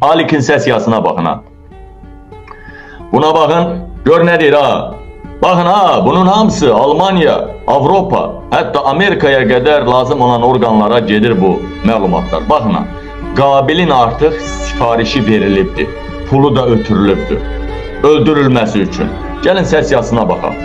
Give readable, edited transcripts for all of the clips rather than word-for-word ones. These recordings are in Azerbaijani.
Alikin sesiyasına bakın ha. Buna bakın, gör ne deyir ha. Bakın ha, bunun hamısı Almanya, Avropa, hətta Amerikaya qədər lazım olan orqanlara gedir bu məlumatlar. Baxın ha, Qabilin artıq sifarişi verilibdir, pulu da ötürülübdür, öldürülməsi üçün. Gəlin sesiyasına baxalım.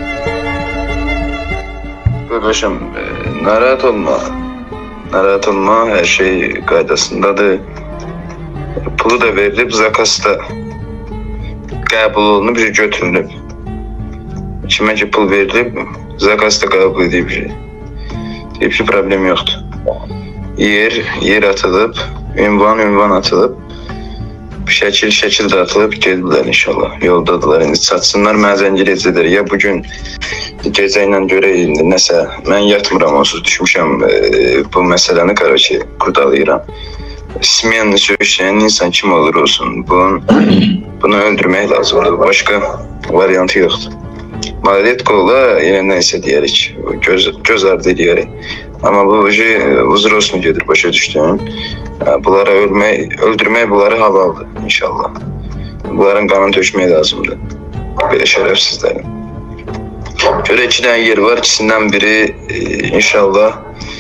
Qardaşım, narahat olma, her şey qaydasındadır. Pulu da verilib, zakası da qəbul olunub, götürülüb. Kimə ki pul verilib, zakası da qəbul edib. Deyib ki, problem yoxdur. Yer atılıb, ünvan atılıb, şəkil də atılıb, gediblər inşallah. Yoldadılar, indi çatsınlar, mənə zəng edəcəklər. Ya bugün gecə ilə görək, nəsə, mən yatmıram, onsuz düşmüşəm bu məsələni, qarşı, qurdalayıram. Smenli söyüşləyən insan kim olur olsun, bunu öldürmək lazımdır, başqa variantı yoxdur. Maliyet ola, yenə nəysə deyərik, göz ardı edərik. Amma bu uzur olsun gedir, başa düşdüm. Bunlara öldürmək bunları halaldır inşallah. Bunların qanını tökmək lazımdır, belə şərəfsizlərin. Görə 2 dənə yer var, ikisindən biri inşallah,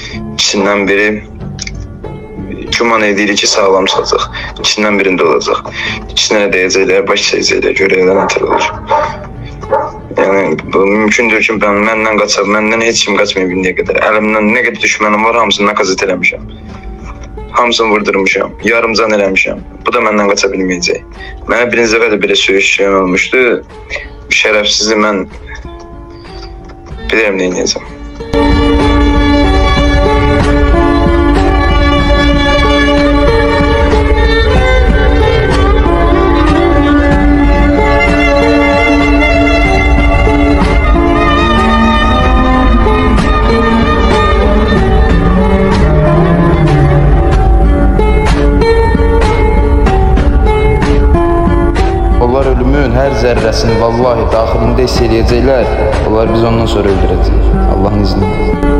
güman edirik ki sağlam çalacaq. İkisindən birində olacaq. İkisinə də deyəcəklər, baş çəkəcəklər, görəklər nətər olur. Yəni, bu mümkündür ki, məndən qaçaq, məndən heç kim qaçmayıb indiyə qədər. Əlimdən nə qədər düşmənim var, hamısını nakazet eləmişəm. Hamısını vurdurmuşam, yarımcan eləmişəm. Bu da məndən qaça bilməyəcək. Mənə birinci dəfə də belə söyüşləyən olmuşdu. Şərəfsizi mən bilirəm nə edəcəm. Onlar ölümün hər zərrəsini vallahi daxilində hiss eləyəcəklər. Onlar biz ondan sonra öldürəcəyik. Allahın izni.